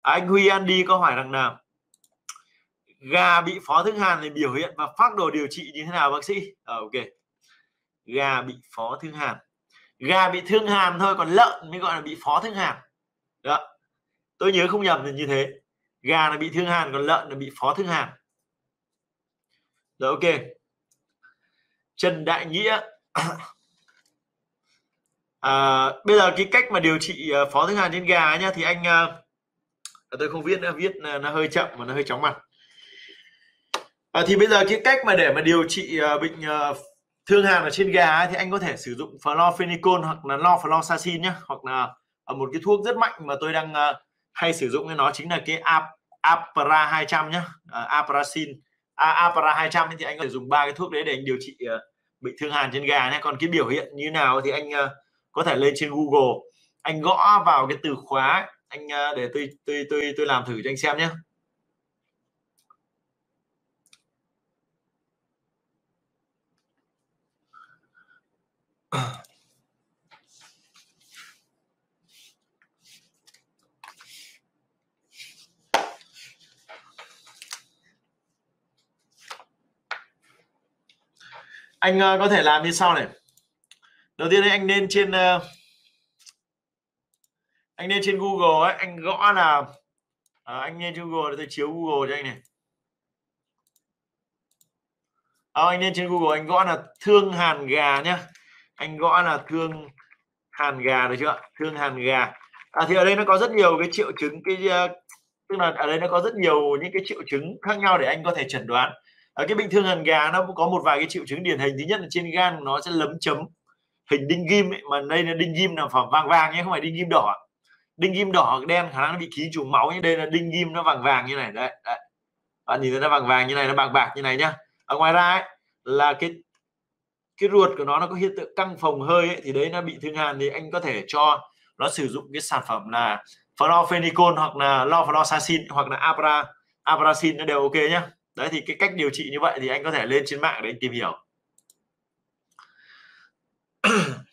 Anh Huy Andy câu hỏi rằng là gà bị phó thương hàn thì biểu hiện và phác đồ điều trị như thế nào bác sĩ? Ok, gà bị phó thương hàn, gà bị thương hàn thôi, còn lợn mới gọi là bị phó thương hàn. Đó, tôi nhớ không nhầm thì như thế, gà là bị thương hàn, còn lợn là bị phó thương hàn. Rồi, ok. Trần Đại Nghĩa bây giờ cái cách mà điều trị phó thương hàn trên gà nhá, thì anh tôi không viết nữa, viết nó hơi chậm và nó hơi chóng mặt. Thì bây giờ cái cách mà để mà điều trị bệnh thương hàn ở trên gà ấy, thì anh có thể sử dụng Florphenicol hoặc là Norfloxacin nhé, hoặc là một cái thuốc rất mạnh mà tôi đang hay sử dụng, nó chính là cái Apra 200 nhé, Apra 200 thì anh có thể dùng 3 cái thuốc đấy để anh điều trị bệnh thương hàn trên gà nhé. Còn cái biểu hiện như nào thì anh có thể lên trên Google, anh gõ vào cái từ khóa, anh để tôi làm thử cho anh xem nhé. Anh có thể làm như sau này. Đầu tiên anh lên trên Google ấy, anh gõ là anh lên trên Google để tôi chiếu Google cho anh này. Anh lên trên Google, anh gõ là thương hàn gà nhá, anh gõ là thương hàn gà, được chưa? Thương hàn gà. Thì ở đây nó có rất nhiều cái triệu chứng, tức là ở đây nó có rất nhiều những cái triệu chứng khác nhau để anh có thể chẩn đoán. Ở cái bệnh thương hàn gà nó có một vài cái triệu chứng điển hình. Thứ nhất là trên gan nó sẽ lấm chấm hình đinh ghim ấy, mà đây là đinh ghim là phẩm vàng vàng nhé, không phải đinh ghim đỏ. Đinh ghim đỏ đen khả năng nó bị ký trùng máu, như đây là đinh ghim nó vàng vàng như này đấy. Bạn nhìn thấy nó vàng vàng như này, nó bạc bạc như này nhá. Ở ngoài ra ấy, là cái ruột của nó có hiện tượng căng phồng hơi ấy, thì đấy nó bị thương hàn, thì anh có thể cho nó sử dụng cái sản phẩm là Florphenicol hoặc là Norfloxacin hoặc là Abracin, nó đều ok nhá. Đấy, thì cái cách điều trị như vậy thì anh có thể lên trên mạng để anh tìm hiểu.